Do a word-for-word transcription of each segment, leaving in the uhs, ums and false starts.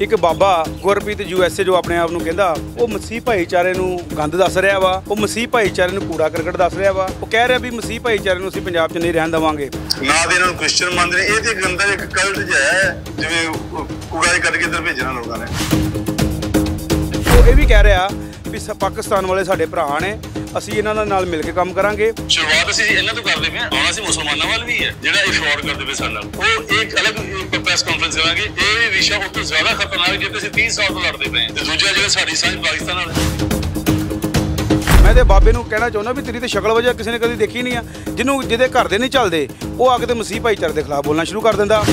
एक बाबा गुरप्रीत यूएसए जो अपने आप नूं कहंदा वो मसीह भाईचारे नूं गंद दस रहा वा, वो मसीह भाईचारे नूं कूड़ा करकट दस रहा वा। वो कह रहा भी मसीह भाईचारे नूं असीं पंजाब च नहीं रहन देवांगे। ना दे इन्हां नूं क्रिश्चियन मनदे ने, इह ते गंदा एक कल्ट जिहा है जिवें कूड़ा करके इधर भेजना लोगों ने। वो ये भी कह रहा भी पाकिस्तान वाले साडे भरा ने, ਅਸੀਂ ਇਹਨਾਂ ਦੇ ਨਾਲ ਮਿਲ ਕੇ ਕੰਮ ਕਰਾਂਗੇ। शुरुआत ਅਸੀਂ ਇਹਨਾਂ ਤੋਂ ਕਰਦੇ ਪਏ ਹਾਂ, ਆਉਣਾ ਸੀ ਮੁਸਲਮਾਨਾਂ ਵੱਲ ਵੀ ਹੈ ਜਿਹੜਾ ਇਹ ਫਰਾਡ ਕਰਦੇ ਪਏ ਸਾਡੇ ਨਾਲ। ਉਹ ਇੱਕ ਅਲੱਗ ਪ੍ਰੈਸ ਕਾਨਫਰੰਸ ਕਰਾਂਗੇ। ਇਹ ਵਿਸ਼ਾ ਉਸ ਤੋਂ ਜ਼ਿਆਦਾ ਖਤਰਨਾਕ ਜਿੱਤੇ ਅਸੀਂ तीस ਸਾਲ ਤੋਂ ਲੜਦੇ ਪਏ ਹਾਂ। ਤੇ ਦੂਜਾ ਜਿਹੜਾ ਸਾਡੀ ਸਾਂਝ ਪਾਕਿਸਤਾਨ ਨਾਲ ਹੈ। ਮੈਂ ਤੇ ਬਾਬੇ ਨੂੰ ਕਹਿਣਾ ਚਾਹੁੰਦਾ ਵੀ ਤੇਰੀ ਤੇ ਸ਼ਕਲ ਵਜ੍ਹਾ ਕਿਸੇ ਨੇ ਕਦੀ ਦੇਖੀ ਨਹੀਂ ਆ। ਜਿਹਨੂੰ ਜਿਹਦੇ ਘਰ ਦੇ ਨਹੀਂ ਚੱਲਦੇ ਉਹ ਆ ਕੇ ਤੇ ਮਸੀਹ ਭਾਈਚਾਰੇ ਦੇ ਖਿਲਾਫ ਬੋਲਣਾ ਸ਼ੁਰੂ ਕਰ ਦਿੰਦਾ।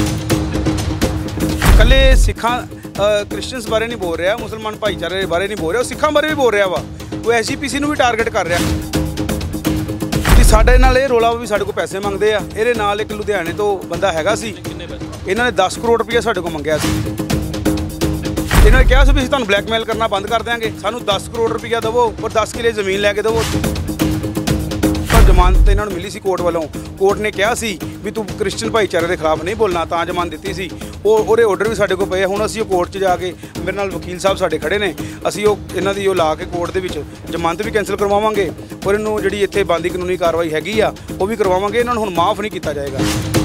ਇਕੱਲੇ ਸਿੱਖਾਂ ਕ੍ਰਿਸਚੀਅਨਸ ਬਾਰੇ ਨਹੀਂ ਬੋਲ ਰਿਹਾ, ਮੁਸਲਮਾਨ ਭਾਈਚਾਰੇ ਬਾਰੇ ਨਹੀਂ ਬੋਲ ਰਿਹਾ, ਉਹ ਸਿੱਖਾਂ ਬਾਰੇ ਵੀ ਬੋਲ ਰਿਹਾ ਵਾ। ਉਹ ਐਸ ਜੀ ਪੀ ਸੀ ਨੂੰ ਵੀ ਟਾਰਗੇਟ ਕਰ ਰਿਹਾ ਕਿ ਸਾਡੇ ਨਾਲ ਇਹ ਰੋਲਾ ਵੀ ਸਾਡੇ ਕੋਲ ਪੈਸੇ ਮੰਗਦੇ ਆ। ਇਹਦੇ ਨਾਲ ਇੱਕ ਲੁਧਿਆਣੇ ਤੋਂ ਬੰਦਾ ਹੈਗਾ ਸੀ, ਇਹਨਾਂ ਨੇ ਦਸ ਕਰੋੜ ਰੁਪਈਆ ਸਾਡੇ ਕੋਲ ਮੰਗਿਆ ਸੀ। ਇਹਨਾਂ ਨੇ ਕਿਹਾ ਸੀ ਵੀ ਅਸੀਂ ਤੁਹਾਨੂੰ ਬਲੈਕਮੇਲ ਕਰਨਾ ਬੰਦ ਕਰ ਦਿਆਂਗੇ, ਸਾਨੂੰ ਦਸ ਕਰੋੜ ਰੁਪਈਆ ਦੇਵੋ ਔਰ ਦਸ ਕਿੱਲੇ ਜ਼ਮੀਨ ਲੈ ਕੇ ਦੇਵੋ। ਪਰ ਜ਼ਮਾਨਤ ਇਹਨਾਂ ਨੂੰ ਮਿਲੀ ਸੀ ਕੋਰਟ ਵੱਲੋਂ। ਕੋਰਟ ਨੇ ਕਿਹਾ ਸੀ ਵੀ ਤੂੰ ਕ੍ਰਿਸਚਨ ਭਾਈਚਾਰੇ ਦੇ ਖਿਲਾਫ ਨਹੀਂ ਬੋਲਣਾ, ਤਾਂ ਜ਼ਮਾਨਤ ਦਿੱਤੀ ਸੀ। ਉਹ ਉਹਦੇ ਆਰਡਰ ਵੀ ਸਾਡੇ ਕੋਲ ਪਏ। ਹੁਣ ਅਸੀਂ ਉਹ ਕੋਰਟ 'ਚ ਜਾ ਕੇ, ਮੇਰੇ ਨਾਲ ਵਕੀਲ ਸਾਹਿਬ ਸਾਡੇ ਖੜੇ ਨੇ, ਅਸੀਂ ਉਹ ਇਹਨਾਂ ਦੀ ਉਹ ਲਾ ਕੇ ਕੋਰਟ ਦੇ ਵਿੱਚ ਜ਼ਮਾਨਤ ਵੀ ਕੈਂਸਲ ਕਰਵਾਵਾਂਗੇ ਔਰ ਇਹਨੂੰ ਜਿਹੜੀ ਇੱਥੇ ਬਣਦੀ ਕਾਨੂੰਨੀ ਕਾਰਵਾਈ ਹੈਗੀ ਆ ਉਹ ਵੀ ਕਰਵਾਵਾਂਗੇ। ਇਹਨਾਂ ਨੂੰ ਹੁਣ ਮਾਫ ਨਹੀਂ ਕੀਤਾ ਜਾਏਗਾ।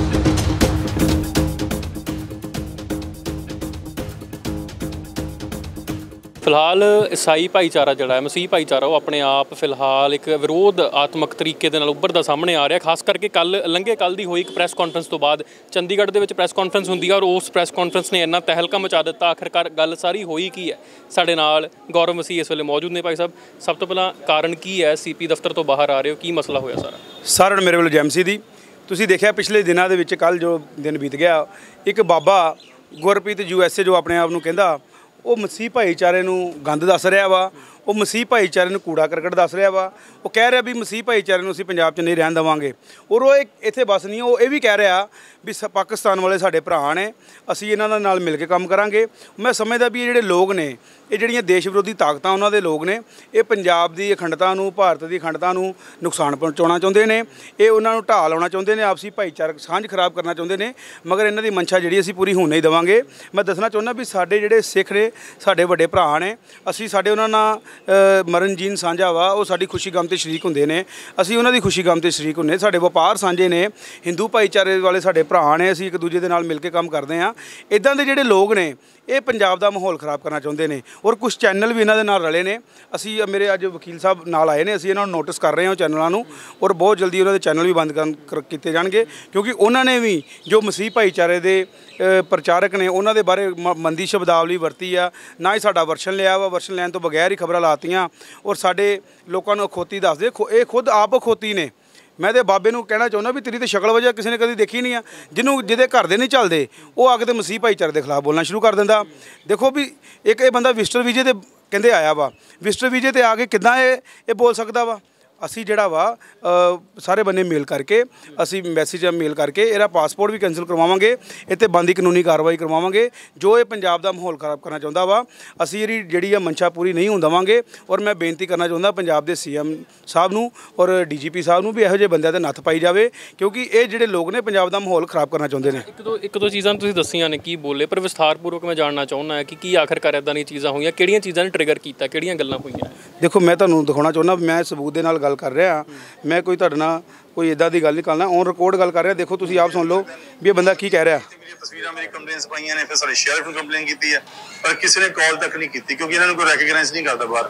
ਫਿਲਹਾਲ ਈਸਾਈ ਭਾਈਚਾਰਾ ਜਿਹੜਾ ਹੈ, ਮਸੀਹ ਭਾਈਚਾਰਾ, ਉਹ ਆਪਣੇ ਆਪ ਫਿਲਹਾਲ ਇੱਕ ਵਿਰੋਧ ਆਤਮਕ ਤਰੀਕੇ ਦੇ ਨਾਲ ਉੱਭਰਦਾ ਸਾਹਮਣੇ ਆ ਰਿਹਾ। ਖਾਸ ਕਰਕੇ ਕੱਲ੍ਹ ਲੰਘੇ ਕੱਲ੍ਹ ਦੀ ਹੋਈ ਇੱਕ ਪ੍ਰੈਸ ਕਾਨਫਰੰਸ ਤੋਂ ਬਾਅਦ ਚੰਡੀਗੜ੍ਹ ਦੇ ਵਿੱਚ ਪ੍ਰੈਸ ਕਾਨਫਰੰਸ ਹੁੰਦੀ ਹੈ ਔਰ ਉਸ ਪ੍ਰੈਸ ਕਾਨਫਰੰਸ ਨੇ ਇੰਨਾ ਤਹਿਲਕਾ ਮਚਾ ਦਿੱਤਾ। ਆਖਿਰਕਾਰ ਗੱਲ ਸਾਰੀ ਹੋਈ ਕੀ ਹੈ? ਸਾਡੇ ਨਾਲ ਗੌਰਵ ਮਸੀਹ ਇਸ ਵੇਲੇ ਮੌਜੂਦ ਨੇ। ਭਾਈ ਸਾਹਿਬ, ਸਭ ਤੋਂ ਪਹਿਲਾਂ ਕਾਰਨ ਕੀ ਹੈ? ਸੀ ਪੀ ਦਫ਼ਤਰ ਤੋਂ ਬਾਹਰ ਆ ਰਹੇ ਹੋ, ਕੀ ਮਸਲਾ ਹੋਇਆ ਸਾਰਾ? ਸਾਰਿਆਂ ਨੂੰ ਮੇਰੇ ਵੱਲੋਂ ਜੈ ਮਸੀਹ ਦੀ। ਤੁਸੀਂ ਦੇਖਿਆ ਪਿਛਲੇ ਦਿਨਾਂ ਦੇ ਵਿੱਚ, ਕੱਲ੍ਹ ਜੋ ਦਿਨ ਬੀਤ ਗਿਆ, ਇੱਕ ਬਾਬਾ ਗੁਰਪ੍ਰੀਤ यूएसए ਜੋ ਆਪਣੇ ਆਪ ਨੂੰ ਕਹਿੰਦਾ ਉਹ ਮਸੀਹ ਭਾਈਚਾਰੇ ਨੂੰ ਗੰਦ ਦੱਸ ਰਿਹਾ ਵਾ, ਉਹ ਮਸੀਹ ਭਾਈਚਾਰੇ ਨੂੰ ਕੂੜਾ ਕਰਕਟ ਦੱਸ ਰਿਹਾ ਵਾ। ਉਹ ਕਹਿ ਰਿਹਾ ਵੀ ਮਸੀਹ ਭਾਈਚਾਰੇ ਨੂੰ ਅਸੀਂ ਪੰਜਾਬ 'ਚ ਨਹੀਂ ਰਹਿਣ ਦੇਵਾਂਗੇ। ਔਰ ਉਹ ਇੱਥੇ ਬਸ ਨਹੀਂ, ਉਹ ਇਹ ਵੀ ਕਹਿ ਰਿਹਾ ਵੀ ਪਾਕਿਸਤਾਨ ਵਾਲੇ ਸਾਡੇ ਭਰਾ ਨੇ, ਅਸੀਂ ਇਹਨਾਂ ਦੇ ਨਾਲ ਮਿਲ ਕੇ ਕੰਮ ਕਰਾਂਗੇ। ਮੈਂ ਸਮਝਦਾ ਵੀ ਇਹ ਜਿਹੜੇ ਲੋਕ ਨੇ, ਇਹ ਜਿਹੜੀਆਂ ਦੇਸ਼ ਵਿਰੋਧੀ ਤਾਕਤਾਂ ਉਹਨਾਂ ਦੇ ਲੋਕ ਨੇ, ਇਹ ਪੰਜਾਬ ਦੀ ਅਖੰਡਤਾ ਨੂੰ, ਭਾਰਤ ਦੀ ਅਖੰਡਤਾ ਨੂੰ ਨੁਕਸਾਨ ਪਹੁੰਚਾਉਣਾ ਚਾਹੁੰਦੇ ਨੇ। ਇਹ ਉਹਨਾਂ ਨੂੰ ਢਾਹ ਲਾਉਣਾ ਚਾਹੁੰਦੇ ਨੇ, ਆਪਸੀ ਭਾਈਚਾਰਕ ਸਾਂਝ ਖਰਾਬ ਕਰਨਾ ਚਾਹੁੰਦੇ ਨੇ। ਮਗਰ ਇਹਨਾਂ ਦੀ ਮਨਸ਼ਾ ਜਿਹੜੀ ਅਸੀਂ ਪੂਰੀ ਹੋਣ ਨਹੀਂ ਦੇਵਾਂਗੇ। ਮੈਂ ਦੱਸਣਾ ਚਾਹੁੰਦਾ ਵੀ ਸਾਡੇ ਜਿਹੜੇ ਸਿੱਖ ਨੇ, ਸਾਡੇ ਵੱਡੇ ਭਰਾ ਨੇ, ਅਸੀਂ ਸਾਡੇ ਉਹਨਾਂ ਨਾਲ ਮਰਨ ਜੀਣ ਸਾਂਝਾ ਵਾ। ਉਹ ਸਾਡੀ ਖੁਸ਼ੀ ਗਮ 'ਤੇ ਸ਼ਰੀਕ ਹੁੰਦੇ ਨੇ, ਅਸੀਂ ਉਹਨਾਂ ਦੀ ਖੁਸ਼ੀ ਗਮ 'ਤੇ ਸ਼ਰੀਕ ਹੁੰਦੇ। ਸਾਡੇ ਵਪਾਰ ਸਾਂਝੇ ਨੇ, ਹਿੰਦੂ ਭਾਈਚਾਰੇ ਵਾਲੇ ਸਾਡੇ ਭਰਾ ਨੇ, ਅਸੀਂ ਇੱਕ ਦੂਜੇ ਦੇ ਨਾਲ ਮਿਲ ਕੇ ਕੰਮ ਕਰਦੇ ਹਾਂ। ਇੱਦਾਂ ਦੇ ਜਿਹੜੇ ਲੋਕ ਨੇ ਇਹ ਪੰਜਾਬ ਦਾ ਮਾਹੌਲ ਖਰਾਬ ਕਰਨਾ ਚਾਹੁੰਦੇ ਨੇ ਔਰ ਕੁਝ ਚੈਨਲ ਵੀ ਇਹਨਾਂ ਦੇ ਨਾਲ ਰਲੇ ਨੇ। ਅਸੀਂ ਮੇਰੇ ਅੱਜ ਵਕੀਲ ਸਾਹਿਬ ਨਾਲ ਆਏ ਨੇ, ਅਸੀਂ ਇਹਨਾਂ ਨੂੰ ਨੋਟਿਸ ਕਰ ਰਹੇ ਹਾਂ ਚੈਨਲਾਂ ਨੂੰ ਔਰ ਬਹੁਤ ਜਲਦੀ ਉਹਨਾਂ ਦੇ ਚੈਨਲ ਵੀ ਬੰਦ ਕਰ ਕੀਤੇ ਜਾਣਗੇ, ਕਿਉਂਕਿ ਉਹਨਾਂ ਨੇ ਵੀ ਜੋ ਮਸੀਹ ਭਾਈਚਾਰੇ ਦੇ ਪ੍ਰਚਾਰਕ ਨੇ ਉਹਨਾਂ ਦੇ ਬਾਰੇ ਮੰਦੀ ਸ਼ਬਦਾਵਲੀ ਵਰਤੀ ਆ। ਨਾ ਹੀ ਸਾਡਾ ਵਰਸ਼ਨ ਲਿਆ ਵਾ, ਵਰਸ਼ਨ ਲੈਣ ਤੋਂ ਬਗੈਰ ਹੀ ਖਬਰਾਂ ਲਾਤੀਆਂ ਔਰ ਸਾਡੇ ਲੋਕਾਂ ਨੂੰ ਅਖੌਤੀ ਦੱਸਦੇ। ਇਹ ਖੁਦ ਆਪ ਅਖੌਤੀ ਨੇ। ਮੈਂ ਤੇ ਬਾਬੇ ਨੂੰ ਕਹਿਣਾ ਚਾਹੁੰਦਾ ਵੀ ਤੇਰੀ ਤੇ ਸ਼ਕਲ ਵਜ੍ਹਾ ਕਿਸੇ ਨੇ ਕਦੀ ਦੇਖੀ ਨਹੀਂ ਆ। ਜਿਹਨੂੰ ਜਿਹਦੇ ਘਰ ਦੇ ਨਹੀਂ ਚੱਲਦੇ ਉਹ ਆ ਕੇ ਤੇ ਮਸੀਹ ਭਾਈਚਾਰੇ ਦੇ ਖਿਲਾਫ ਬੋਲਣਾ ਸ਼ੁਰੂ ਕਰ ਦਿੰਦਾ। ਦੇਖੋ ਵੀ ਇੱਕ ਇਹ ਬੰਦਾ ਵਿਜ਼ਟਰ ਵੀਜ਼ੇ 'ਤੇ ਕਹਿੰਦੇ ਆਇਆ ਵਾ, ਵਿਜ਼ਟਰ ਵੀਜ਼ੇ 'ਤੇ ਆ ਕੇ ਕਿੱਦਾਂ ਇਹ ਇਹ ਬੋਲ ਸਕਦਾ ਵਾ? ਅਸੀਂ ਜਿਹੜਾ ਵਾ ਸਾਰੇ ਬੰਨੇ ਮੇਲ ਕਰਕੇ, ਅਸੀਂ ਮੈਸੇਜ ਮੇਲ ਕਰਕੇ ਇਹਦਾ ਪਾਸਪੋਰਟ ਵੀ ਕੈਂਸਲ ਕਰਵਾਵਾਂਗੇ, ਇੱਥੇ ਬੰਦੀ ਕਾਨੂੰਨੀ ਕਾਰਵਾਈ ਕਰਵਾਵਾਂਗੇ। ਜੋ ਇਹ ਪੰਜਾਬ ਦਾ ਮਾਹੌਲ ਖਰਾਬ ਕਰਨਾ ਚਾਹੁੰਦਾ ਵਾ, ਅਸੀਂ ਇਹਦੀ ਜਿਹੜੀ ਆ ਮਨਸ਼ਾ ਪੂਰੀ ਨਹੀਂ ਹੋਣ ਦੇਵਾਂਗੇ। ਔਰ ਮੈਂ ਬੇਨਤੀ ਕਰਨਾ ਚਾਹੁੰਦਾ ਪੰਜਾਬ ਦੇ ਸੀ ਐਮ ਸਾਹਿਬ ਨੂੰ ਔਰ ਡੀ ਜੀ ਪੀ ਸਾਹਿਬ ਨੂੰ ਵੀ ਇਹੋ ਜਿਹੇ ਬੰਦਿਆਂ 'ਤੇ ਨੱਥ ਪਾਈ ਜਾਵੇ, ਕਿਉਂਕਿ ਇਹ ਜਿਹੜੇ ਲੋਕ ਨੇ ਪੰਜਾਬ ਦਾ ਮਾਹੌਲ ਖਰਾਬ ਕਰਨਾ ਚਾਹੁੰਦੇ ਨੇ। ਇੱਕ ਦੋ ਇੱਕ ਦੋ ਚੀਜ਼ਾਂ ਤੁਸੀਂ ਦੱਸੀਆਂ ਨੇ ਕੀ ਬੋਲੇ, ਪਰ ਵਿਸਥਾਰਪੂਰਵਕ ਮੈਂ ਜਾਣਨਾ ਚਾਹੁੰਦਾ ਕਿ ਕੀ ਆਖਿਰਕਾਰ ਇੱਦਾਂ ਦੀਆਂ ਚੀਜ਼ਾਂ ਹੋਈਆਂ, ਕਿਹੜੀਆਂ ਚੀਜ਼ਾਂ ਨੇ ਟ੍ਰਿਗਰ ਕੀਤਾ, ਕਿਹੜੀਆਂ ਗੱਲਾਂ ਹੋਈਆਂ? ਦੇਖੋ, ਮੈਂ ਤੁਹਾਨੂੰ ਦਿਖਾਉਣਾ ਚਾਹੁੰਦਾ, ਮੈਂ ਸਬੂਤ ਦੇ ਨਾਲ ਗੱਲ ਕਰ ਰਿਹਾ। ਮੈਂ ਕੋਈ ਤੁਹਾਡੇ ਨਾਲ ਕੋਈ ਇੱਦਾਂ ਦੀ ਗੱਲ ਨਹੀਂ ਕਰਨਾ, ਔਨ ਰਿਕਾਰਡ ਗੱਲ ਕਰ ਰਿਹਾ। ਦੇਖੋ, ਤੁਸੀਂ ਆਪ ਸੁਣ ਲਓ ਵੀ ਇਹ ਬੰਦਾ ਕੀ ਕਹਿ ਰਿਹਾ। ਤਸਵੀਰਾਂ ਮੇਰੀ ਕੰਪਲੇਨਸ ਪਾਈਆਂ ਨੇ, ਫਿਰ ਸਾਡੇ ਸ਼ੈਰਿਫ ਨੂੰ ਕੰਪਲੇਨ ਕੀਤੀ ਹੈ, ਪਰ ਕਿਸੇ ਨੇ ਕਾਲ ਤੱਕ ਨਹੀਂ ਕੀਤੀ, ਕਿਉਂਕਿ ਇਹਨਾਂ ਨੂੰ ਕੋਈ ਰੈਕਗਨਾਈਜ਼ ਨਹੀਂ ਕਰਦਾ ਬਾਹਰ।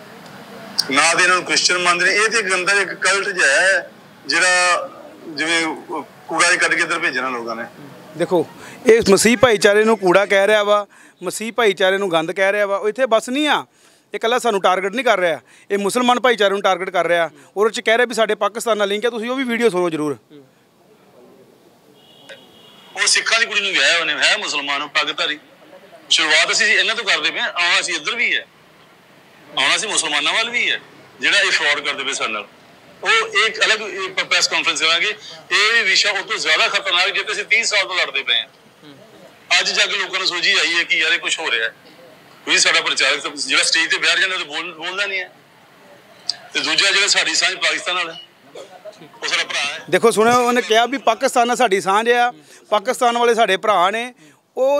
ਨਾ ਦੇ ਇਹਨਾਂ ਨੂੰ ਕ੍ਰਿਸਚੀਅਨ ਮੰਨਦੇ ਨੇ। ਇਹ ਤੇ ਗੰਦਾ ਇੱਕ ਕਲਟ ਜਿਹਾ ਹੈ ਜਿਹੜਾ ਜਿਵੇਂ ਕੂੜਾ ਕੱਢ ਕੇ ਇੱਧਰ ਭੇਜਣਾ ਲੋਕਾਂ ਨੇ। ਦੇਖੋ, ਇਹ ਮਸੀਹ ਭਾਈਚਾਰੇ ਨੂੰ ਕੂੜਾ ਕਹਿ ਰਿਹਾ ਵਾ, ਮਸੀਹ ਭਾਈਚਾਰੇ ਨੂੰ ਗੰਦ ਕਹਿ ਰਿਹਾ ਵਾ। ਉਹ ਇੱਥੇ ਬਸ ਨਹੀਂ ਆ, ਇਹ ਇਕੱਲਾ ਸਾਨੂੰ ਟਾਰਗੇਟ ਨਹੀਂ ਕਰ ਰਿਹਾ, ਇਹ ਮੁਸਲਮਾਨ ਭਾਈਚਾਰੇ ਨੂੰ ਟਾਰਗੇਟ ਕਰ ਰਿਹਾ। ਔਰ ਉਹ 'ਚ ਕਹਿ ਰਿਹਾ ਵੀ ਸਾਡੇ ਪਾਕਿਸਤਾਨ ਨਾਲ ਲਿੰਕ ਹੈ। ਤੁਸੀਂ ਉਹ ਵੀ ਵੀਡੀਓ ਸੁਣੋ ਜ਼ਰੂਰ। ਉਹ ਸਿੱਖਾਂ ਦੀ ਕੁੜੀ ਨੂੰ ਵਿਆਹਿਆ ਉਹਨੇ, ਹੈ ਮੁਸਲਮਾਨ, ਪੱਗਧਾਰੀ। ਸ਼ੁਰੂਆਤ ਅਸੀਂ ਇਹਨਾਂ ਤੋਂ ਕਰਦੇ ਪਏ ਹਾਂ, ਆਉਣਾ ਅਸੀਂ ਇੱਧਰ ਵੀ ਹੈ, ਆਉਣਾ ਅਸੀਂ ਮੁਸਲਮਾਨਾਂ ਵੱਲ ਵੀ ਹੈ ਜਿਹੜਾ ਇਹ ਫਰਾਡ ਕਰਦੇ ਪਏ ਸਾਡੇ ਨਾਲ। ਉਹ ਇੱਕ ਅਲੱਗ ਪ੍ਰੈਸ ਕਾਨਫਰੰਸ ਕਰਾਂਗੇ। ਇਹ ਵਿਸ਼ਾ ਉਸ ਤੋਂ ਜ਼ਿਆਦਾ ਖਤਰਨਾਕ ਜਿੱਤੇ ਅਸੀਂ तीस ਸਾਲ ਤੋਂ ਲੜਦੇ ਪਏ ਹਾਂ। ਅੱਜ ਜਾ ਕੇ ਲੋਕਾਂ ਨੂੰ ਸੋਝੀ ਆਈ ਹੈ ਕਿ ਯਾਰ ਇਹ ਕੁਛ ਹੋ ਰਿਹਾ ਹੈ। ਕੋਈ ਸਾਡਾ ਪ੍ਰਚਾਰਕ ਜਿਹੜਾ ਸਟੇਜ ਤੇ ਬੈਠ ਜਾਂਦਾ ਉਹ ਬੋਲ ਬੋਲਦਾ ਨਹੀਂ ਹੈ। ਤੇ ਦੂਜਾ ਜਿਹੜਾ ਸਾਡੀ ਸਾਂਝ ਪਾਕਿਸਤਾਨ ਨਾਲ ਹੈ, ਉਹ ਸਾਡਾ ਭਰਾ ਹੈ। ਦੇਖੋ, ਸੁਣਿਓ, ਉਹਨੇ ਕਿਹਾ ਵੀ ਪਾਕਿਸਤਾਨ ਨਾਲ ਸਾਡੀ ਸਾਂਝ ਆ, ਪਾਕਿਸਤਾਨ ਵਾਲੇ ਸਾਡੇ ਭਰਾ ਨੇ। ਉਹ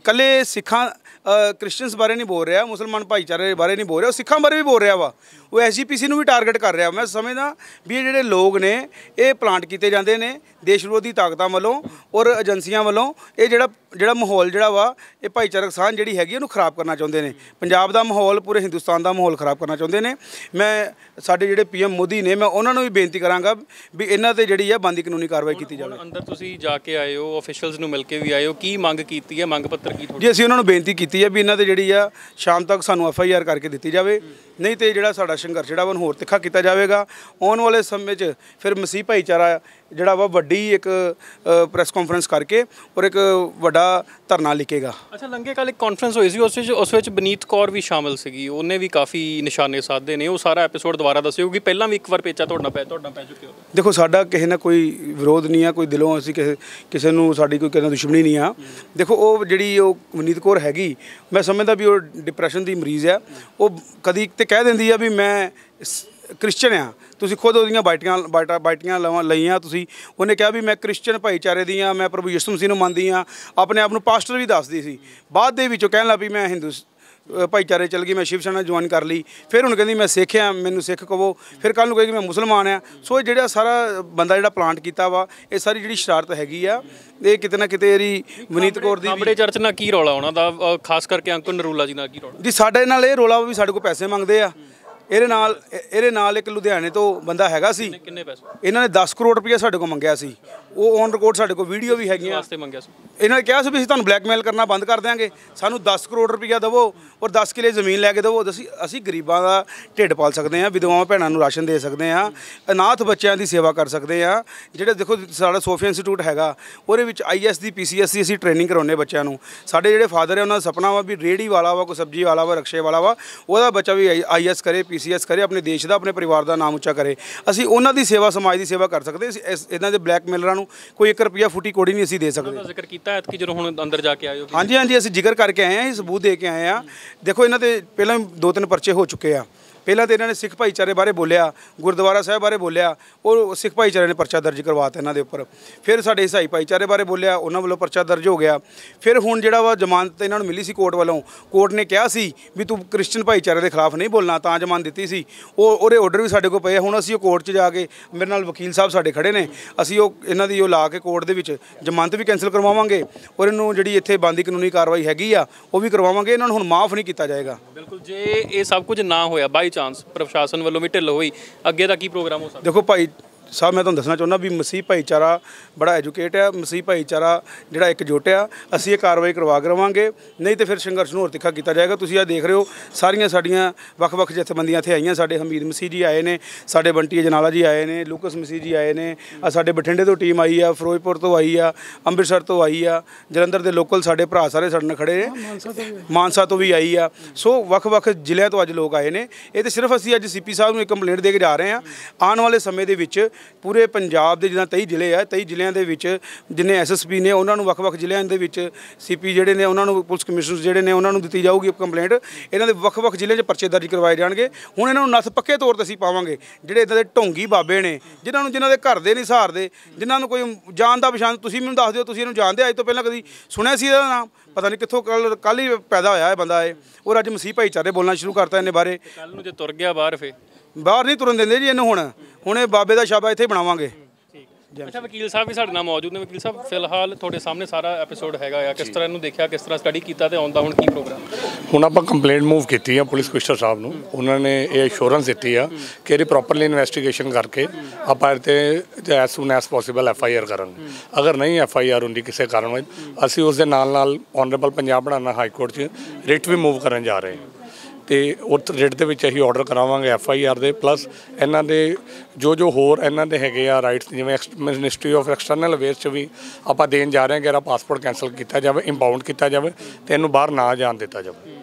ਕੱਲੇ ਸਿੱਖਾਂ ਕ੍ਰਿਸਚੀਅਨਸ ਬਾਰੇ ਨਹੀਂ ਬੋਲ ਰਿਹਾ, ਮੁਸਲਮਾਨ ਭਾਈਚਾਰੇ ਬਾਰੇ ਨਹੀਂ ਬੋਲ ਰਿਹਾ, ਉਹ ਸਿੱਖਾਂ ਬਾਰੇ ਵੀ ਬੋਲ ਰਿਹਾ ਵਾ। ਉਹ ਐਸ ਜੀ ਪੀ ਸੀ ਨੂੰ ਵੀ ਟਾਰਗੇਟ ਕਰ ਰਿਹਾ। ਮੈਂ ਸਮਝਦਾ ਵੀ ਇਹ ਜਿਹੜੇ ਲੋਕ ਨੇ ਇਹ ਪਲਾਂਟ ਕੀਤੇ ਜਾਂਦੇ ਨੇ ਦੇਸ਼ ਵਿਰੋਧੀ ਤਾਕਤਾਂ ਵੱਲੋਂ ਔਰ ਏਜੰਸੀਆਂ ਵੱਲੋਂ। ਇਹ ਜਿਹੜਾ ਜਿਹੜਾ ਮਾਹੌਲ ਜਿਹੜਾ ਵਾ ਇਹ ਭਾਈਚਾਰਕ ਸਾਂਝ ਜਿਹੜੀ ਹੈਗੀ ਉਹਨੂੰ ਖਰਾਬ ਕਰਨਾ ਚਾਹੁੰਦੇ ਨੇ। ਪੰਜਾਬ ਦਾ ਮਾਹੌਲ, ਪੂਰੇ ਹਿੰਦੁਸਤਾਨ ਦਾ ਮਾਹੌਲ ਖਰਾਬ ਕਰਨਾ ਚਾਹੁੰਦੇ ਨੇ। ਮੈਂ ਸਾਡੇ ਜਿਹੜੇ ਪੀ ਐਮ ਮੋਦੀ ਨੇ, ਮੈਂ ਉਹਨਾਂ ਨੂੰ ਵੀ ਬੇਨਤੀ ਕਰਾਂਗਾ ਵੀ ਇਹਨਾਂ ਤੇ ਜਿਹੜੀ ਆ ਬਣਦੀ ਕਾਨੂੰਨੀ ਕਾਰਵਾਈ ਕੀਤੀ ਜਾਵੇ। ਅੰਦਰ ਤੁਸੀਂ ਜਾ ਕੇ ਆਏ ਹੋ, ਆਫੀਸ਼ੀਅਲਸ ਨੂੰ ਮਿਲ ਕੇ ਵੀ ਆਏ ਹੋ, ਕੀ ਮੰਗ ਕੀਤੀ ਹੈ? ਮੰਗ ਪੱਤਰ ਕੀ ਤੁਹਾਡਾ? ਜੀ ਅਸੀਂ ਉਹਨਾਂ ਨੂੰ ਬੇਨਤੀ ਕੀਤੀ ਹੈ ਵੀ ਇਹਨਾਂ ਤੇ ਜਿਹੜੀ ਆ ਸ਼ਾਮ ਤੱਕ ਸਾਨੂੰ ਐਫ ਆਈ ਆਰ ਕਰਕੇ ਦਿੱਤੀ ਜਾਵੇ, ਨਹੀਂ ਤੇ ਜਿਹੜਾ ਸਾਡਾ ਸੰਘਰਸ਼ ਜਿਹੜਾ ਵਾ ਹੋਰ ਤਿੱਖਾ ਕੀਤਾ ਜਾਵੇਗਾ। ਆਉਣ ਵਾਲੇ ਸਮੇਂ 'ਚ ਫਿਰ ਮਸੀਹ ਭਾਈਚਾਰਾ ਜਿਹੜਾ ਵਾ ਵੱਡੀ ਇੱਕ ਪ੍ਰੈਸ ਕਾਨਫਰੰਸ ਕਰਕੇ ਔਰ ਇੱਕ ਵੱਡਾ ਧਰਨਾ ਲਿਖੇਗਾ। ਅੱਛਾ, ਲੰਘੇ ਕੱਲ੍ਹ ਇੱਕ ਕਾਨਫਰੰਸ ਹੋਈ ਸੀ, ਉਸ ਵਿੱਚ ਉਸ ਵਿੱਚ ਬਨੀਤ ਕੌਰ ਵੀ ਸ਼ਾਮਲ ਸੀਗੀ, ਉਹਨੇ ਵੀ ਕਾਫੀ ਨਿਸ਼ਾਨੇ ਸਾਧੇ ਨੇ। ਉਹ ਸਾਰਾ ਐਪੀਸੋਡ ਦੁਬਾਰਾ ਦੱਸਿਓ ਕਿ ਪਹਿਲਾਂ ਵੀ ਇੱਕ ਵਾਰ ਪੇਚਾ ਤੁਹਾਡਾ ਪੈ ਤੁਹਾਡਾ ਪੈ ਚੁੱਕਿਆ ਹੋ। ਦੇਖੋ, ਸਾਡਾ ਕਿਸੇ ਨਾਲ ਕੋਈ ਵਿਰੋਧ ਨਹੀਂ ਆ, ਕੋਈ ਦਿਲੋਂ ਅਸੀਂ ਕਿਸੇ ਕਿਸੇ ਨੂੰ ਸਾਡੀ ਕੋਈ ਕਿਸੇ ਨਾਲ ਦੁਸ਼ਮਣੀ ਨਹੀਂ ਆ। ਦੇਖੋ, ਉਹ ਜਿਹੜੀ ਉਹ ਬਨੀਤ ਕੌਰ ਹੈਗੀ, ਮੈਂ ਸਮਝਦਾ ਵੀ ਉਹ ਡਿਪਰੈਸ਼ਨ ਦੀ ਮਰੀਜ਼ ਆ। ਉਹ ਕਦੀ ਤੇ ਕਹਿ ਦਿੰਦੀ ਆ ਵੀ ਮੈਂ ਕ੍ਰਿਸਚਨ ਆ। ਤੁਸੀਂ ਖੁਦ ਉਹਦੀਆਂ ਬਾਈਟੀਆਂ ਬਾਈਟਾਂ ਬਾਈਟੀਆਂ ਲਵਾਂ ਲਈਆਂ ਤੁਸੀਂ। ਉਹਨੇ ਕਿਹਾ ਵੀ ਮੈਂ ਕ੍ਰਿਸਚਨ ਭਾਈਚਾਰੇ ਦੀ ਹਾਂ, ਮੈਂ ਪ੍ਰਭੂ ਯਿਸੂ ਮਸੀਹ ਨੂੰ ਮੰਨਦੀ ਹਾਂ। ਆਪਣੇ ਆਪ ਨੂੰ ਪਾਸਟਰ ਵੀ ਦੱਸਦੀ ਸੀ। ਬਾਅਦ ਦੇ ਵਿੱਚੋਂ ਕਹਿਣ ਲੱਗ ਪਈ ਮੈਂ ਹਿੰਦੂ ਭਾਈਚਾਰੇ ਚਲ ਗਈ, ਮੈਂ ਸ਼ਿਵ ਸੈਨਾ ਜੁਆਇਨ ਕਰ ਲਈ। ਫਿਰ ਹੁਣ ਕਹਿੰਦੀ ਮੈਂ ਸਿੱਖ ਆ, ਮੈਨੂੰ ਸਿੱਖ ਕਹੋ। ਫਿਰ ਕੱਲ੍ਹ ਨੂੰ ਕਹੇਗੀ ਮੈਂ ਮੁਸਲਮਾਨ ਆ। ਸੋ ਇਹ ਜਿਹੜਾ ਸਾਰਾ ਬੰਦਾ ਜਿਹੜਾ ਪਲਾਂਟ ਕੀਤਾ ਵਾ, ਇਹ ਸਾਰੀ ਜਿਹੜੀ ਸ਼ਰਾਰਤ ਹੈਗੀ ਆ, ਇਹ ਕਿਤੇ ਨਾ ਕਿਤੇ ਇਹਦੀ ਬਨੀਤ ਕੌਰ ਦੀ। ਕਾਂਬੜੇ ਚਰਚ ਨਾਲ ਕੀ ਰੌਲਾ ਉਹਨਾਂ ਦਾ, ਖਾਸ ਕਰਕੇ ਅੰਕੁਰ ਨਰੂਲਾ ਜੀ ਨਾਲ ਕੀ ਰੌਲਾ? ਜੀ ਸਾਡੇ ਨਾਲ ਇਹ ਰੌਲਾ ਵੀ ਸਾਡੇ ਕੋਲ ਪੈਸੇ ਮੰਗਦੇ ਆ। ਇਹਦੇ ਨਾਲ ਇਹਦੇ ਨਾਲ ਇੱਕ ਲੁਧਿਆਣੇ ਤੋਂ ਬੰਦਾ ਹੈਗਾ ਸੀ। ਕਿੰਨੇ ਪੈਸੇ? ਇਹਨਾਂ ਨੇ ਦਸ ਕਰੋੜ ਰੁਪਈਆ ਸਾਡੇ ਕੋਲ ਮੰਗਿਆ ਸੀ। ਉਹ ਔਨ ਰਿਕਾਰਡ ਸਾਡੇ ਕੋਲ ਵੀਡੀਓ ਵੀ ਹੈਗੀਆਂ। ਵਾਸਤੇ ਮੰਗਿਆ ਸੀ। ਇਹਨਾਂ ਨੇ ਕਿਹਾ ਸੀ ਵੀ ਅਸੀਂ ਤੁਹਾਨੂੰ ਬਲੈਕਮੇਲ ਕਰਨਾ ਬੰਦ ਕਰ ਦਿਆਂਗੇ, ਸਾਨੂੰ ਦਸ ਕਰੋੜ ਰੁਪਈਆ ਦੇਵੋ ਔਰ ਦਸ ਕਿੱਲੇ ਜ਼ਮੀਨ ਲੈ ਕੇ ਦੇਵੋ। ਅਸੀਂ ਅਸੀਂ ਗਰੀਬਾਂ ਦਾ ਢਿੱਡ ਪਾਲ ਸਕਦੇ ਹਾਂ, ਵਿਧਵਾਵਾਂ ਭੈਣਾਂ ਨੂੰ ਰਾਸ਼ਨ ਦੇ ਸਕਦੇ ਹਾਂ, ਅਨਾਥ ਬੱਚਿਆਂ ਦੀ ਸੇਵਾ ਕਰ ਸਕਦੇ ਹਾਂ। ਜਿਹੜੇ ਦੇਖੋ ਸਾਡਾ ਸੋਫੀਆ ਇੰਸਟੀਚਿਊਟ ਹੈਗਾ, ਉਹਦੇ ਵਿੱਚ I S the P C S ਦੀ ਅਸੀਂ ਟ੍ਰੇਨਿੰਗ ਕਰਾਉਂਦੇ ਬੱਚਿਆਂ ਨੂੰ। ਸਾਡੇ ਜਿਹੜੇ ਫਾਦਰ ਹੈ ਉਹਨਾਂ ਦਾ ਸੁਪਨਾ ਵਾ ਵੀ ਰੇਹੜੀ ਵਾਲਾ ਵਾ, ਕੋਈ ਸਬਜ਼ੀ ਵਾਲਾ ਵਾ, ਰਕਸ਼ੇ ਵਾਲਾ ਵਾ, ਉਹਦਾ ਬੱਚਾ ਵੀ ਆਈ ਐਸ ਕਰੇ, ਪੀ ਸੀ ਐਸ ਕਰੇ, ਆਪਣੇ ਦੇਸ਼ ਦਾ, ਆਪਣੇ ਪਰਿਵਾਰ ਦਾ ਨਾਮ ਉੱਚਾ ਕਰੇ। ਅਸੀਂ ਉਹਨਾਂ ਦੀ ਸੇਵਾ, ਸਮਾਜ ਦੀ ਸੇਵਾ ਕਰ ਸਕਦੇ। ਇਹਨਾਂ ਦੇ ਬਲੈਕਮੇਲਰਾਂ ਨੂੰ ਕੋਈ ਇੱਕ ਰੁਪਈਆ ਫੁੱਟੀ ਕੋੜੀ ਨਹੀਂ ਅਸੀਂ ਦੇ ਸਕਦੇ। ਜ਼ਿਕਰ ਕੀਤਾ ਐਤਕੀ ਜਦੋਂ ਹੁਣ ਅੰਦਰ ਜਾ ਕੇ ਆਏ ਹੋ? ਹਾਂਜੀ ਹਾਂਜੀ, ਅਸੀਂ ਜ਼ਿਕਰ ਕਰਕੇ ਆਏ ਹਾਂ, ਇਹ ਸਬੂਤ ਦੇ ਕੇ ਆਏ ਹਾਂ। ਦੇਖੋ, ਇਹਨਾਂ ਦੇ ਪਹਿਲਾਂ ਦੋ ਤਿੰਨ ਪਰਚੇ ਹੋ ਚੁੱਕੇ ਆ। ਪਹਿਲਾਂ ਤਾਂ ਇਹਨਾਂ ਨੇ ਸਿੱਖ ਭਾਈਚਾਰੇ ਬਾਰੇ ਬੋਲਿਆ, ਗੁਰਦੁਆਰਾ ਸਾਹਿਬ ਬਾਰੇ ਬੋਲਿਆ, ਉਹ ਸਿੱਖ ਭਾਈਚਾਰੇ ਨੇ ਪਰਚਾ ਦਰਜ ਕਰਵਾਤਾ ਇਹਨਾਂ ਦੇ ਉੱਪਰ। ਫਿਰ ਸਾਡੇ ਈਸਾਈ ਭਾਈਚਾਰੇ ਬਾਰੇ ਬੋਲਿਆ, ਉਹਨਾਂ ਵੱਲੋਂ ਪਰਚਾ ਦਰਜ ਹੋ ਗਿਆ। ਫਿਰ ਹੁਣ ਜਿਹੜਾ ਵਾ ਜ਼ਮਾਨਤ ਇਹਨਾਂ ਨੂੰ ਮਿਲੀ ਸੀ ਕੋਰਟ ਵੱਲੋਂ, ਕੋਰਟ ਨੇ ਕਿਹਾ ਸੀ ਵੀ ਤੂੰ ਕ੍ਰਿਸਚਨ ਭਾਈਚਾਰੇ ਦੇ ਖਿਲਾਫ ਨਹੀਂ ਬੋਲਣਾ, ਤਾਂ ਜ਼ਮਾਨਤ ਦਿੱਤੀ ਸੀ। ਉਹ ਉਹਦੇ ਆਰਡਰ ਵੀ ਸਾਡੇ ਕੋਲ ਪਏ। ਹੁਣ ਅਸੀਂ ਉਹ ਕੋਰਟ 'ਚ ਜਾ ਕੇ, ਮੇਰੇ ਨਾਲ ਵਕੀਲ ਸਾਹਿਬ ਸਾਡੇ ਖੜੇ ਨੇ, ਅਸੀਂ ਉਹ ਇਹਨਾਂ ਦੀ ਉਹ ਲਾ ਕੇ ਕੋਰਟ ਦੇ ਵਿੱਚ ਜ਼ਮਾਨਤ ਵੀ ਕੈਂਸਲ ਕਰਵਾਵਾਂਗੇ ਔਰ ਇਹਨੂੰ ਜਿਹੜੀ ਇੱਥੇ ਬਣਦੀ ਕਾਨੂੰਨੀ ਕਾਰਵਾਈ ਹੈਗੀ ਆ ਉਹ ਵੀ ਕਰਵਾਵਾਂਗੇ। ਇਹਨਾਂ ਨੂੰ ਹੁਣ ਮਾਫ ਨਹੀਂ ਕੀਤਾ ਜਾਏਗਾ। ਬਿਲਕੁਲ, ਜੇ ਇਹ ਸਭ ਕੁਝ ਨਾ ਹੋਇਆ ਬਾਈ ਚਾਂਸ, ਪ੍ਰਸ਼ਾਸਨ ਵੱਲੋਂ ਵੀ ਢਿੱਲ ਹੋਈ, ਅੱਗੇ ਦਾ ਕੀ ਪ੍ਰੋਗਰਾਮ ਹੋ ਸਕਦਾ? ਦੇਖੋ ਭਾਈ ਸਾਹਿਬ, ਮੈਂ ਤੁਹਾਨੂੰ ਦੱਸਣਾ ਚਾਹੁੰਦਾ ਵੀ ਮਸੀਹ ਭਾਈਚਾਰਾ ਬੜਾ ਐਜੂਕੇਟ ਆ। ਮਸੀਹ ਭਾਈਚਾਰਾ ਜਿਹੜਾ ਇਕਜੁੱਟ ਆ। ਅਸੀਂ ਇਹ ਕਾਰਵਾਈ ਕਰਵਾ ਕਰਵਾਵਾਂਗੇ, ਨਹੀਂ ਤੇ ਫਿਰ ਸੰਘਰਸ਼ ਨੂੰ ਹੋਰ ਤਿੱਖਾ ਕੀਤਾ ਜਾਏਗਾ। ਤੁਸੀਂ ਆ ਦੇਖ ਰਹੇ ਹੋ, ਸਾਰੀਆਂ ਸਾਡੀਆਂ ਵੱਖ-ਵੱਖ ਜਥੇਬੰਦੀਆਂ ਇੱਥੇ ਆਈਆਂ। ਸਾਡੇ ਹਮੀਦ ਮਸੀਹ ਜੀ ਆਏ ਨੇ, ਸਾਡੇ ਬੰਟੀ ਅਜਨਾਲਾ ਜੀ ਆਏ ਨੇ, ਲੂਕਸ ਮਸੀਹ ਜੀ ਆਏ ਨੇ, ਆ ਸਾਡੇ ਬਠਿੰਡੇ ਤੋਂ ਟੀਮ ਆਈ ਆ, ਫਿਰੋਜ਼ਪੁਰ ਤੋਂ ਆਈ ਆ, ਅੰਮ੍ਰਿਤਸਰ ਤੋਂ ਆਈ ਆ, ਜਲੰਧਰ ਦੇ ਲੋਕਲ ਸਾਡੇ ਭਰਾ ਸਾਰੇ ਸਾਡੇ ਨਾਲ ਖੜੇ ਨੇ, ਮਾਨਸਾ ਤੋਂ ਵੀ ਆਈ ਆ। ਸੋ ਵੱਖ-ਵੱਖ ਜ਼ਿਲ੍ਹਿਆਂ ਤੋਂ ਅੱਜ ਲੋਕ ਆਏ ਨੇ। ਇਹ ਤਾਂ ਸਿਰਫ ਅਸੀਂ ਅੱਜ ਸੀ ਪੀ ਸਾਹਿਬ ਨੂੰ ਇੱਕ ਕੰਪਲੇਂਟ ਦੇ ਕੇ ਜਾ ਰਹੇ ਹਾਂ। ਆਉਣ ਵਾਲੇ ਸਮੇਂ ਦੇ ਵਿੱਚ ਪੂਰੇ ਪੰਜਾਬ ਦੇ ਜਿੱਦਾਂ ਤੇਈ ਜ਼ਿਲ੍ਹੇ ਆ, ਤੇਈ ਜ਼ਿਲ੍ਹਿਆਂ ਦੇ ਵਿੱਚ ਜਿੰਨੇ ਐਸ ਐਸ ਪੀ ਨੇ ਉਹਨਾਂ ਨੂੰ ਵੱਖ-ਵੱਖ ਜ਼ਿਲ੍ਹਿਆਂ ਦੇ ਵਿੱਚ ਸੀ ਪੀ ਜਿਹੜੇ ਨੇ ਉਹਨਾਂ ਨੂੰ, ਪੁਲਿਸ ਕਮਿਸ਼ਨਰ ਜਿਹੜੇ ਨੇ ਉਹਨਾਂ ਨੂੰ ਦਿੱਤੀ ਜਾਊਗੀ ਕੰਪਲੇਂਟ। ਇਹਨਾਂ ਦੇ ਵੱਖ-ਵੱਖ ਜ਼ਿਲ੍ਹੇ 'ਚ ਪਰਚੇ ਦਰਜ ਕਰਵਾਏ ਜਾਣਗੇ। ਹੁਣ ਇਹਨਾਂ ਨੂੰ ਨੱਥ ਪੱਕੇ ਤੌਰ 'ਤੇ ਅਸੀਂ ਪਾਵਾਂਗੇ। ਜਿਹੜੇ ਇੱਦਾਂ ਦੇ ਢੋਂਗੀ ਬਾਬੇ ਨੇ, ਜਿਨ੍ਹਾਂ ਨੂੰ ਜਿਨ੍ਹਾਂ ਦੇ ਘਰ ਦੇ ਨਹੀਂ ਸਹਾਰਦੇ, ਜਿਨ੍ਹਾਂ ਨੂੰ ਕੋਈ ਜਾਣਦਾ ਪਛਾਣ, ਤੁਸੀਂ ਮੈਨੂੰ ਦੱਸ ਦਿਓ, ਤੁਸੀਂ ਇਹਨੂੰ ਜਾਣਦੇ? ਅੱਜ ਤੋਂ ਪਹਿਲਾਂ ਕਦੀ ਸੁਣਿਆ ਸੀ ਇਹਦਾ ਨਾਮ? ਪਤਾ ਨਹੀਂ ਕਿੱਥੋਂ ਕੱਲ ਕੱਲ੍ਹ ਹੀ ਪੈਦਾ ਹੋਇਆ ਇਹ ਬੰਦਾ ਇਹ। ਔਰ ਅੱਜ ਮਸੀਹ ਭਾਈਚਾਰੇ ਬੋਲਣਾ ਸ਼ੁਰੂ ਕਰਤਾ ਇਹਨੇ ਬਾਰੇ। ਕੱਲ੍ਹ ਨੂੰ ਜੇ ਤੁਰ ਗਿਆ ਬਾਹਰ, ਫਿਰ ਬਾਹਰ ਨਹੀਂ ਤੁਰਨ ਦਿੰਦੇ ਜੀ ਇਹਨੂੰ। ਹੁਣ ਹੁਣ ਇਹ ਬਾਬੇ ਦਾ ਸ਼ਾਬਾ ਇੱਥੇ ਬਣਾਵਾਂਗੇ। ਅੱਛਾ, ਵਕੀਲ ਸਾਹਿਬ ਵੀ ਸਾਡੇ ਨਾਲ ਮੌਜੂਦ ਨੇ। ਵਕੀਲ ਸਾਹਿਬ, ਫਿਲਹਾਲ ਤੁਹਾਡੇ ਸਾਹਮਣੇ ਸਾਰਾ ਐਪੀਸੋਡ ਹੈਗਾ ਆ, ਕਿਸ ਤਰ੍ਹਾਂ ਇਹਨੂੰ ਦੇਖਿਆ, ਕਿਸ ਤਰ੍ਹਾਂ ਸਟੱਡੀ ਕੀਤਾ ਤੇ ਆਉਣ ਦਾ ਹੁਣ ਕੀ ਪ੍ਰੋਗਰਾਮ? ਹੁਣ ਆਪਾਂ ਕੰਪਲੇਂਟ ਮੂਵ ਕੀਤੀ ਆ ਪੁਲਿਸ ਕਮਿਸ਼ਨਰ ਸਾਹਿਬ ਨੂੰ। ਉਹਨਾਂ ਨੇ ਇਹ ਅਸ਼ੋਰੈਂਸ ਦਿੱਤੀ ਆ ਕਿ ਇਹਦੀ ਪ੍ਰੋਪਰਲੀ ਇਨਵੈਸਟੀਗੇਸ਼ਨ ਕਰਕੇ ਆਪਾਂ ਇਹਤੇ as soon as possible F I R ਕਰਾਂਗੇ। ਅਗਰ ਨਹੀਂ ਐਫ ਆਈ ਆਰ ਹੁੰਦੀ ਕਿਸੇ ਕਾਰਨ ਵਜੋਂ, ਅਸੀਂ ਉਸ ਦੇ ਨਾਲ ਨਾਲ ਆਨਰੇਬਲ ਪੰਜਾਬ ਬਣਾਉਣਾ ਹਾਈ ਕੋਰਟ 'ਚ ਰਿਟ ਵੀ ਮੂਵ ਕਰਨ ਜਾ ਰਹੇ ਹਾਂ। ਤੇ ਉਹ ਰਿਟ ਦੇ ਵਿੱਚ ਅਸੀਂ ਆਰਡਰ ਕਰਾਵਾਂਗੇ ਐਫ ਆਈ ਆਰ ਦੇ, ਪਲੱਸ ਇਹਨਾਂ ਦੇ ਜੋ ਜੋ ਹੋਰ ਇਹਨਾਂ ਦੇ ਹੈਗੇ ਆ ਰਾਈਟਸ, ਜਿਵੇਂ ਮਿਨਿਸਟਰੀ ਆਫ ਐਕਸਟਰਨਲ ਅਫੇਅਰਸ 'ਚ ਵੀ ਆਪਾਂ ਦੇਣ ਜਾ ਰਹੇ ਹਾਂ ਕਿ ਇਹਦਾ ਪਾਸਪੋਰਟ ਕੈਂਸਲ ਕੀਤਾ ਜਾਵੇ, ਇੰਪਾਊਂਡ ਕੀਤਾ ਜਾਵੇ ਤੇ ਇਹਨੂੰ ਬਾਹਰ ਨਾ ਜਾਣ ਦਿੱਤਾ ਜਾਵੇ।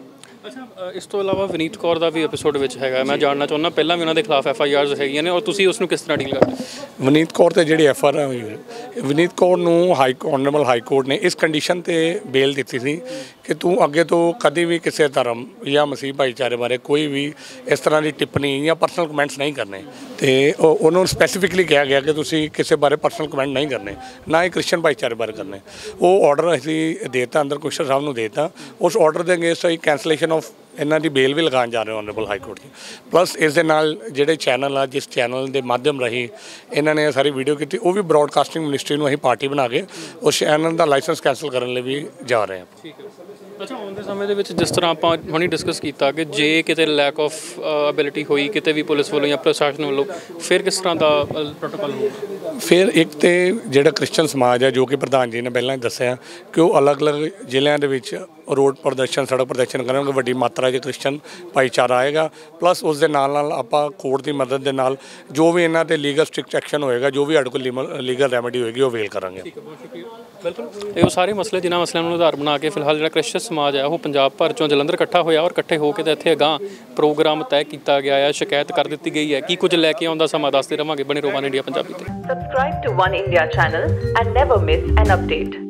ਅੱਛਾ, ਇਸ ਤੋਂ ਇਲਾਵਾ ਵਿਨੀਤ ਕੌਰ ਦਾ ਵੀ ਐਪੀਸੋਡ ਵਿੱਚ ਹੈਗਾ, ਮੈਂ ਜਾਣਨਾ ਚਾਹੁੰਦਾ ਪਹਿਲਾਂ ਵੀ ਉਹਨਾਂ ਦੇ ਖਿਲਾਫ ਐਫ ਆਈ ਆਰਸ ਹੈਗੀਆਂ ਨੇ, ਔਰ ਤੁਸੀਂ ਉਸ ਨੂੰ ਕਿਸ ਤਰ੍ਹਾਂ ਡੀਲ ਕਰਦੇ? ਵਿਨੀਤ ਕੌਰ ਤੇ ਜਿਹੜੀ ਐਫ ਆਰ ਹੋਈ ਵਿਨੀਤ ਕੌਰ ਨੂੰ ਹਾਈ ਆਨਰੇਬਲ ਹਾਈ ਕੋਰਟ ਨੇ ਇਸ ਕੰਡੀਸ਼ਨ ਤੇ ਬੇਲ ਦਿੱਤੀ ਸੀ ਕਿ ਤੂੰ ਅੱਗੇ ਤੋਂ ਕਦੇ ਵੀ ਕਿਸੇ ਧਰਮ ਜਾਂ ਮਸੀਹ ਭਾਈਚਾਰੇ ਬਾਰੇ ਕੋਈ ਵੀ ਇਸ ਤਰ੍ਹਾਂ ਦੀ ਟਿੱਪਣੀ ਜਾਂ ਪਰਸਨਲ ਕਮੈਂਟਸ ਨਹੀਂ ਕਰਨੇ, ਤੇ ਉਹਨੂੰ ਸਪੈਸੀਫਿਕਲੀ ਕਿਹਾ ਗਿਆ ਕਿ ਤੁਸੀਂ ਕਿਸੇ ਬਾਰੇ ਪਰਸਨਲ ਕਮੈਂਟ ਨਹੀਂ ਕਰਨੇ, ਨਾ ਹੀ ਕ੍ਰਿਸਚਨ ਭਾਈਚਾਰੇ ਬਾਰੇ ਕਰਨੇ। ਉਹ ਆਰਡਰ ਅਸੀਂ ਦੇਤਾ ਅੰਦਰ ਕਮਿਸ਼ਨਰ ਸਾਹਿਬ ਨੂੰ ਦੇਤਾ, ਉਸ ਆਰਡਰ ਦੇ ਅਗੇਂਸਟ ਅਸੀਂ ਕੈਂਸਲੇਸ਼ਨ ਆਫ ਇਹਨਾਂ ਦੀ ਬੇਲ ਵੀ ਲਗਾਉਣ ਜਾ ਰਹੇ ਆਨਰੇਬਲ ਹਾਈ ਕੋਰਟ ਦੀ। ਪਲੱਸ ਇਸ ਦੇ ਨਾਲ ਜਿਹੜੇ ਚੈਨਲ ਆ, ਜਿਸ ਚੈਨਲ ਦੇ ਮਾਧਿਅਮ ਰਾਹੀਂ ਇਹਨਾਂ ਨੇ ਸਾਰੀ ਵੀਡੀਓ ਕੀਤੀ, ਉਹ ਵੀ ਬ੍ਰੌਡਕਾਸਟਿੰਗ ਮਿਨਿਸਟਰੀ ਨੂੰ ਅਸੀਂ ਪਾਰਟੀ ਬਣਾ ਕੇ ਉਸ ਚੈਨਲ ਦਾ ਲਾਇਸੈਂਸ ਕੈਂਸਲ ਕਰਨ ਲਈ ਵੀ ਜਾ ਰਹੇ ਹਾਂ। ਠੀਕ ਹੈ। ਅੱਛਾ, ਆਉਣ ਦੇ ਸਮੇਂ ਦੇ ਵਿੱਚ ਜਿਸ ਤਰ੍ਹਾਂ ਆਪਾਂ ਹੁਣੀ ਡਿਸਕਸ ਕੀਤਾ ਕਿ ਜੇ ਕਿਤੇ ਲੈਕ ਆਫ ਐਬਿਲਿਟੀ ਹੋਈ ਕਿਤੇ ਵੀ ਪੁਲਿਸ ਵੱਲੋਂ ਜਾਂ ਪ੍ਰਸ਼ਾਸਨ ਵੱਲੋਂ, ਫਿਰ ਕਿਸ ਤਰ੍ਹਾਂ ਦਾ ਪ੍ਰੋਟੋਕਾਲ ਹੋਊਗਾ? ਫਿਰ ਇੱਕ ਤੇ ਜਿਹੜਾ ਕ੍ਰਿਸਚਨ ਸਮਾਜ ਹੈ, ਜੋ ਕਿ ਪ੍ਰਧਾਨ ਜੀ ਨੇ ਪਹਿਲਾਂ ਹੀ ਦੱਸਿਆ ਕਿ ਉਹ ਅਲੱਗ-ਅਲੱਗ ਜ਼ਿਲ੍ਹਿਆਂ ਦੇ ਵਿੱਚ ਰੋਡ ਪ੍ਰਦਰਸ਼ਨ, ਸੜਕ ਪ੍ਰਦਰਸ਼ਨ ਕਰਨਗੇ, ਵੱਡੀ ਮਾਤਰਾ 'ਚ ਕ੍ਰਿਸਚਨ ਭਾਈਚਾਰਾ ਆਏਗਾ। ਪਲੱਸ ਉਸ ਦੇ ਨਾਲ ਨਾਲ ਆਪਾਂ ਕੋਰਟ ਦੀ ਮਦਦ ਦੇ ਨਾਲ ਜੋ ਵੀ ਇਹਨਾਂ 'ਤੇ ਲੀਗਲ ਸਟ੍ਰਿਕਟ ਐਕਸ਼ਨ ਹੋਏਗਾ, ਜੋ ਵੀ ਸਾਡੇ ਕੋਲ ਲੀਗਲ ਰੈਮੇਡੀ ਹੋਏਗੀ, ਉਹ ਵੇਲ ਕਰਾਂਗੇ। ਬਿਲਕੁਲ, ਇਹ ਉਹ ਸਾਰੇ ਮਸਲੇ ਜਿਨ੍ਹਾਂ ਮਸਲਿਆਂ ਨੂੰ ਆਧਾਰ ਬਣਾ ਕੇ ਫਿਲਹਾਲ ਜਿਹੜਾ ਕ੍ਰਿਸਚਨ ਸਮਾਜ ਹੈ ਉਹ ਪੰਜਾਬ ਭਰ ਚੋਂ ਜਲੰਧਰ ਇਕੱਠਾ ਹੋਇਆ, ਔਰ ਇਕੱਠੇ ਹੋ ਕੇ ਤਾਂ ਇੱਥੇ ਅਗਾਂਹ ਪ੍ਰੋਗਰਾਮ ਤੈਅ ਕੀਤਾ ਗਿਆ ਹੈ, ਸ਼ਿਕਾਇਤ ਕਰ ਦਿੱਤੀ ਗਈ ਹੈ। ਕੀ ਕੁਝ ਲੈ ਕੇ ਆਉਂਦਾ ਸਮਾਂ ਦੱਸਦੇ ਰਵਾਂਗੇ। ਬਣੇ ਰਹੋ ਵਨ ਇੰਡੀਆ ਪੰਜਾਬੀ ਤੇ। Subscribe to One India channel and never miss an update.